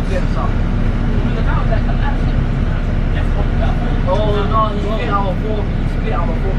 gets up. Oh no, he spit out of 4. He spit out of 4.